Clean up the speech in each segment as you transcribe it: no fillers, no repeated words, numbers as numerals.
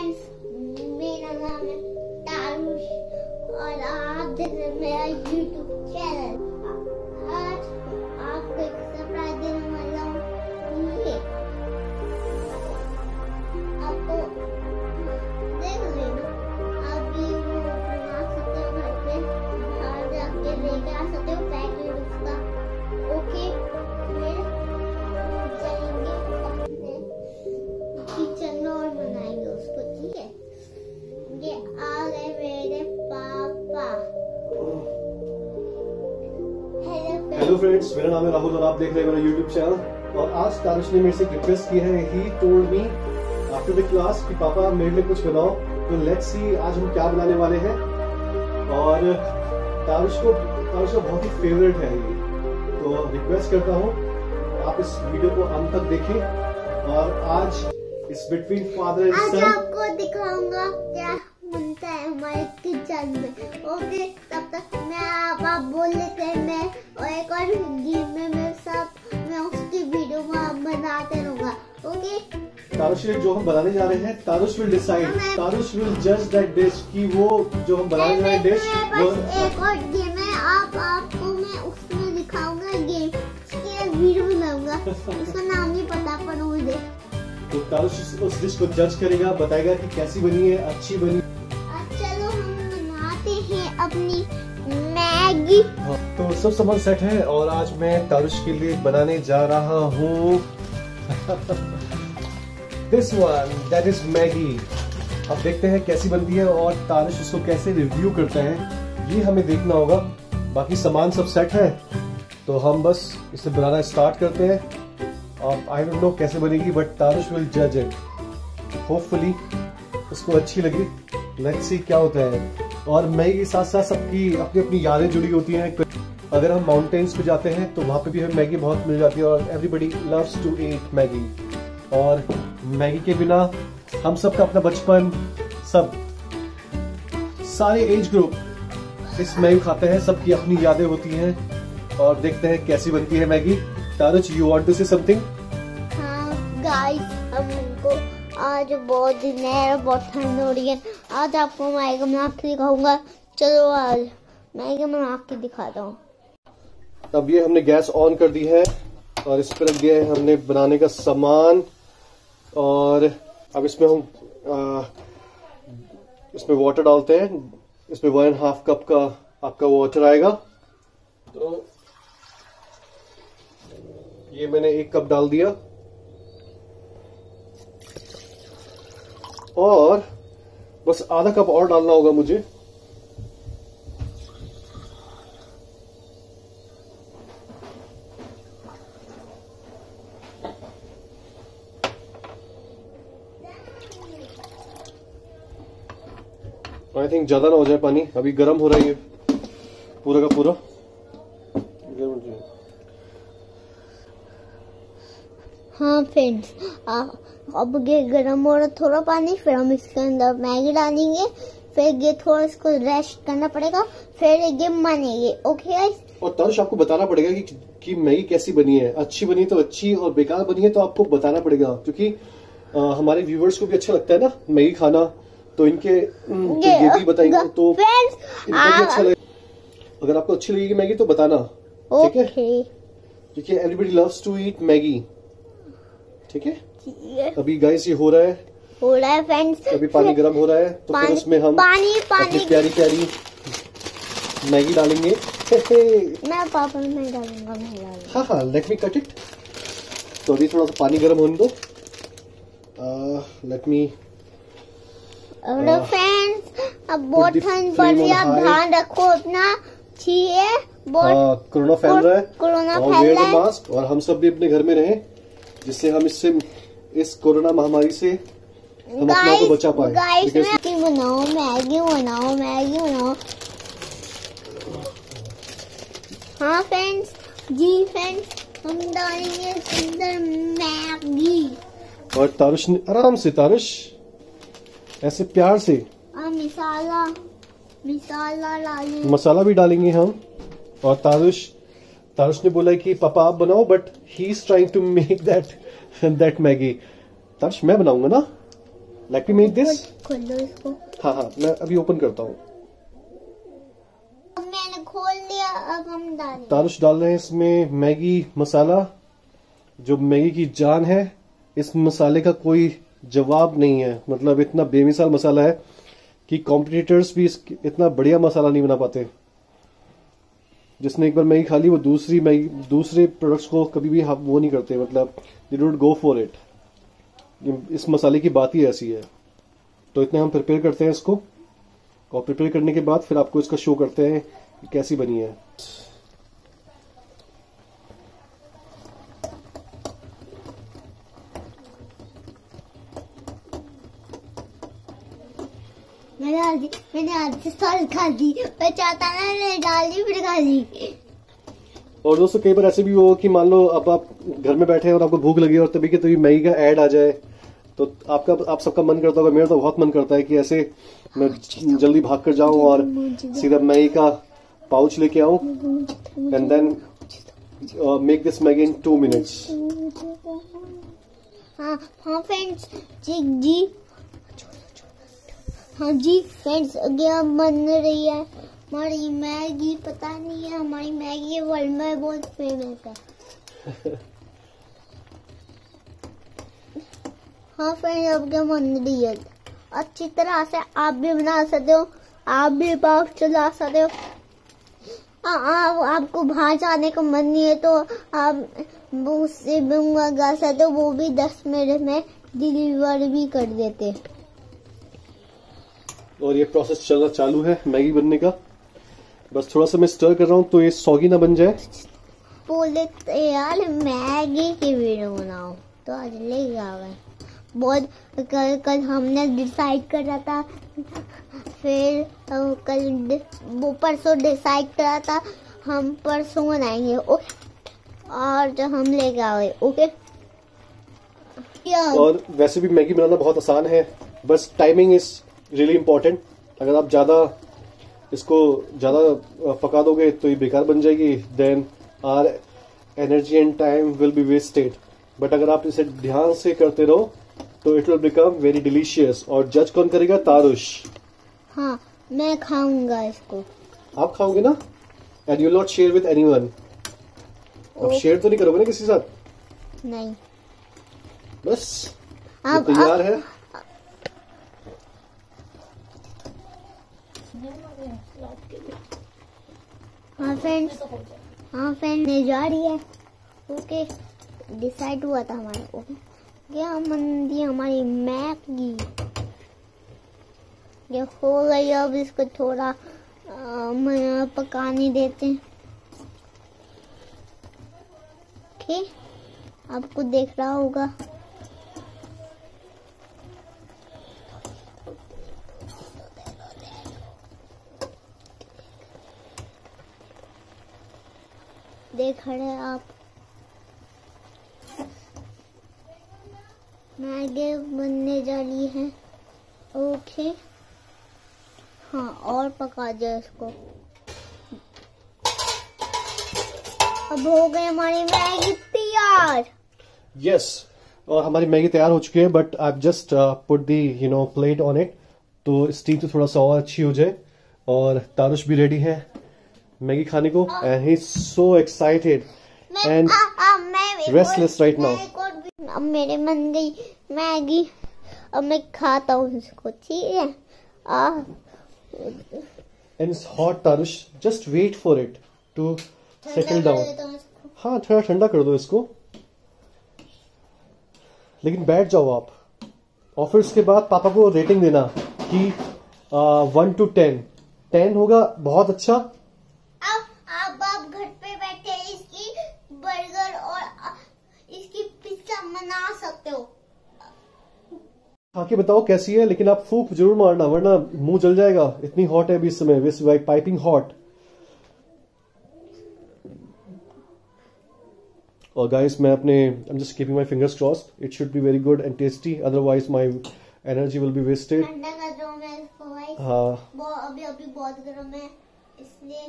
Friends, मेरा नाम है तारुष और आप देख रहे हैं मेरा यूट्यूब चैनल। आज आपको एक सरप्राइज देने वाला हूँ। ये आपको देख लेना, आप भी वो बना सकते हो घर पे, बाहर जाके लेके आ सकते हो पैकेट उसका। ओके, फिर जाएंगे अपने किचन में और बनाएंगे उसको, ठीक है। ये आ गए मेरे पापा। हेलो फ्रेंड्स, मेरा नाम है राहुल और आप देख रहे हैं मेरा यूट्यूब चैनल। और आज तारुष ने मेरे से रिक्वेस्ट की है, he told me after the class कि पापा मेरे लिए कुछ बनाओ। तो लेट्स सी आज हम क्या बनाने वाले हैं। और तारुष का बहुत ही फेवरेट है ये, तो रिक्वेस्ट करता हूँ आप इस वीडियो को अंत तक देखें। और आज इस बिटवीन फादर एंड सन आपको दिखाऊंगा क्या बनता है हमारे किचन में। ओके, तब तक आप बोल लेते हैं मैं और एक और गेम में मैं उसकी वीडियो बनाते रहूंगा। ओके, तारुष जो हम बनाने जा रहे हैं, Tarush will decide, Tarush will जज दैट डिश कि वो जो हम बनाने जा रहे हैं डिश वो एक और गेम है। आपको मैं उसमें दिखाऊंगा गेम, उसकी वीडियो बनाऊंगा। उसका नाम नहीं पता पर मुझे। तो तारुष उस डिश को जज करेगा, बताएगा कि कैसी बनी है, अच्छी बनी। चलो हम बनाते हैं अपनी मैगी। तो सब सामान सेट है और आज मैं तारुष के लिए बनाने जा रहा हूँ this one, that is Maggi. अब देखते हैं कैसी बनती है और तारुष उसको कैसे रिव्यू करते हैं, ये हमें देखना होगा। बाकी सामान सब सेट है, तो हम बस इसे बनाना स्टार्ट करते हैं। और आई डोंट नो कैसे बनेगी, बट तारुष विल जज इट। होपफुली उसको अच्छी लगी। लेट्स सी क्या होता है। और मैगी के साथ साथ सबकी अपनी अपनी यादें जुड़ी होती हैं। अगर हम माउंटेन्स पे जाते हैं तो वहाँ पे भी हमें मैगी बहुत मिल जाती है और everybody loves to eat Maggi. और मैगी के बिना हम सबका अपना बचपन, सब सारे एज ग्रुप इस मैगी खाते हैं, सबकी अपनी यादें होती हैं। और देखते हैं कैसी बनती है Maggi. Tarush, you want to say something? हाँ गाइस, हमको आज बहुत दिन है, बहुत ठंड हो रही है। आज आपको मैगी बना के दिखाऊंगा। चलो आज मैगी बना के दिखाता हूँ। अब ये हमने गैस ऑन कर दी है और इस पर रख दिया है हमने बनाने का सामान। और अब इसमें हम इसमें वाटर डालते हैं। इसमें 1.5 कप का आपका वाटर आएगा। तो ये मैंने 1 कप डाल दिया और बस आधा कप और डालना होगा मुझे। आई थिंक ज्यादा ना हो जाए पानी, अभी गर्म हो रहा है ये पूरा का पूरा। हाँ फ्रेंड्स, अब ये गर्म हो रहा थोड़ा पानी, फिर हम इसके अंदर मैगी डालेंगे। फिर ये थोड़ा इसको रेस्ट करना पड़ेगा, फिर ये बनेगी। Okay guys. और तारुष आपको बताना पड़ेगा कि मैगी कैसी बनी है। अच्छी बनी तो अच्छी, और बेकार बनी है तो आपको बताना पड़ेगा, क्योंकि हमारे व्यूवर्स को भी अच्छा लगता है ना मैगी खाना। तो इनके ये भी बताएंगे तो इनको भी अच्छा लगेगा। अगर आपको अच्छी लगेगी मैगी तो बताना, ठीक है? क्योंकि everybody loves to eat Maggi, ठीक है? अभी गाइस ये हो रहा है फ्रेंड्स। अभी पानी गर्म हो रहा है, तो फिर उसमें हम अपनी प्यारी प्यारी मैगी डालेंगे। मैं पापा नहीं डालूंगा। हाँ, लेट मी कट इट। तो अभी थोड़ा सा पानी गर्म होने दो। Let me. फ्रेंड्स, अब बहुत ठंड पड़ रही है, आप ध्यान रखो अपना, ठीक है? कोरोना फैल रहा है, कोरोना और फैल रहा है। मास्क, और हम सब भी अपने घर में रहें, जिससे हम इस कोरोना महामारी से हम अपने को बचा पाए। मैगी बनाओ, मैगी बनाओ, मैगी बनाओ। हाँ फ्रेंड्स, जी फ्रेंड्स, हम डालेंगे अंदर मैगी। और तारुष ने आराम से, तारुष ऐसे प्यार से मसाला डालेंगे, मसाला भी डालेंगे हम। और तारुष ने बोला कि पापा आप बनाओ, but he is trying to make that Maggi. Tarush मैं बनाऊंगा ना? Like we made this. खोल लो इसको। हाँ हाँ, मैं अभी ओपन करता हूँ। अब मैंने खोल लिया, अब हम डालें। तारुश डाल रहे हैं इसमें मैगी मसाला, जो मैगी की जान है। इस मसाले का कोई जवाब नहीं है, मतलब इतना बेमिसाल मसाला है कि कॉम्पिटिटर्स भी इतना बढ़िया मसाला नहीं बना पाते। जिसने एक बार मैगी खा ली वो दूसरे प्रोडक्ट्स को कभी भी वो नहीं करते, मतलब they don't go for it. इस मसाले की बात ही ऐसी है। तो इतने हम प्रिपेयर करते हैं इसको, और प्रिपेयर करने के बाद फिर आपको इसका शो करते हैं कि कैसी बनी है। मैंने आधी सॉस खा दी, मैं चाहता ना मैंने डाल दी फिर खा दी। और दोस्तों कई बार ऐसे भी हो कि मान लो अब आप घर में बैठे हैं और आपको भूख लगी और तभी के तभी मैगी का ऐड आ जाए, तो आप सबका मन करता होगा, मेरा तो बहुत मन करता है कि ऐसे मैं जल्दी भाग कर जाऊं और सीधा मैगी का पाउच लेके आऊं and then make this Maggi in 2 minutes. हाँ फ्रेंड्स जी हाँ जी फ्रेंड्स, क्या बन रही है हमारी मैगी। पता नहीं है, हमारी मैगी वर्ल्ड में बहुत फेमस है। हाँ फ्रेंड्स, अब क्या बन रही है अच्छी तरह से। आप भी बना सकते हो, आप भी पाव चला सकते हो। आपको बाहर जाने का मन नहीं है तो आप उससे भी मंगा सकते हो, वो भी 10 मिनट में डिलीवर भी कर देते। और ये प्रोसेस चलना चालू है मैगी बनने का। बस थोड़ा सा मैं स्टर कर रहा हूँ तो ये सॉगी ना बन जाए। बोले यार मैगी की वीडियो बनाओ तो आज ले गए बहुत। कल हमने डिसाइड करा था, फिर कल वो परसों डिसाइड करा था हम परसों बनाएंगे, और जो हम लेके आए। ओके। और वैसे भी मैगी बनाना बहुत आसान है, बस टाइमिंग इज रियली इम्पोर्टेंट। अगर आप इसको ज्यादा पका दोगे तो ये बेकार बन जाएगी, then our energy and time will be wasted. But अगर आप इसे ध्यान से करते रहो तो it will become very delicious. और जज कौन करेगा? तारुष। हाँ, मैं खाऊंगा इसको। आप खाओगे ना? And you not share with anyone. आप शेयर तो नहीं करोगे ना किसी के साथ? नहीं। बस तैयार है। हाँ फ्रेंड ने जा रही है। ओके, डिसाइड हुआ था हमारा। ओके, क्या मंदी हमारी मैगी ये हो गई। अब इसको थोड़ा पकाने देते हैं। ओके, आपको देख रहा होगा। देख रहे हैं आप, मैगी बनने जा रही है। ओके, हाँ, और पका दो इसको। अब हो गई हमारी मैगी तैयार। यस, और हमारी मैगी तैयार हो चुकी है, but I just put the plate on it, तो स्टीम तो थोड़ा सा और अच्छी हो जाए। और तारुष भी रेडी है मैगी खाने को, and he is so excited and restless right now. अब मेरे मन गई मैगी, अब मैं खाता हूँ इसको। ठीक है। And it's hot Tarush, just wait for it to settle down. हाँ, थोड़ा ठंडा कर दो इसको, लेकिन बैठ जाओ आप। और फिर उसके बाद पापा को रेटिंग देना कि 1 to 10। 10 होगा बहुत अच्छा। आप घर पे बैठे इसकी बर्गर और इसकी पिज्जा बना सकते हो। खा के बताओ कैसी है, लेकिन आप फूंक जरूर मारना वरना मुंह जल जाएगा। इतनी हॉट है अभी इस समय, दिस पाइपिंग हॉट। और गाइस, मैं I'm just keeping my fingers crossed. It should be very good and tasty. Otherwise, my energy will be wasted. ठंडा कर दो मैं इसको भाई। हाँ। अभी बहुत गर्म है इसलिए।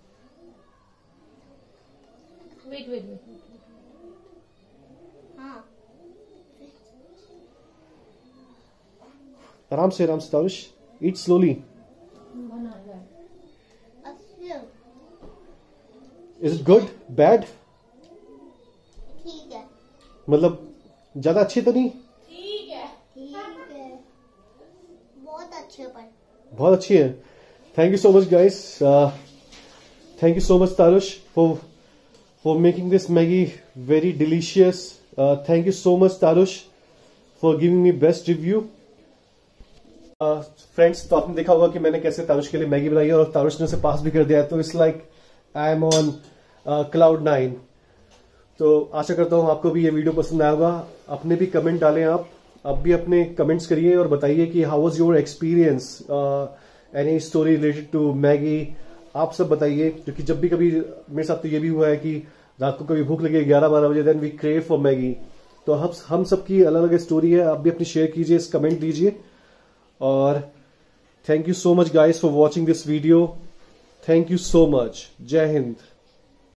वेट। हाँ, आराम से तारुष, ईट स्लोली। अच्छा इज इट गुड बैड? ठीक है, मतलब ज्यादा अच्छी तो नहीं? ठीक है, बहुत अच्छे पर बहुत अच्छी है। Thank you so much guys, thank you so much Tarush for making this Maggie very delicious. Thank you so much Tarush for giving me best review. Friends, तो आपने देखा होगा कि मैंने कैसे तारुष के लिए मैगी बनाई है और तारुष ने उसे पास भी कर दिया है, तो it's like I am on cloud 9। तो आशा करता हूँ आपको भी ये वीडियो पसंद आया होगा। अपने भी कमेंट डालें, आप भी अपने कमेंट्स करिए और बताइए कि how was your experience, any story related to Maggi, आप सब बताइए। क्योंकि जब भी कभी मेरे साथ तो ये भी हुआ है कि रात को कभी भूख लगे 11-12 बजे, then we crave for Maggi. तो हम सबकी अलग अलग स्टोरी है, आप भी अपनी शेयर कीजिए, कमेंट दीजिए। और thank you so much guys for watching this video. Thank you so much. जय हिंद।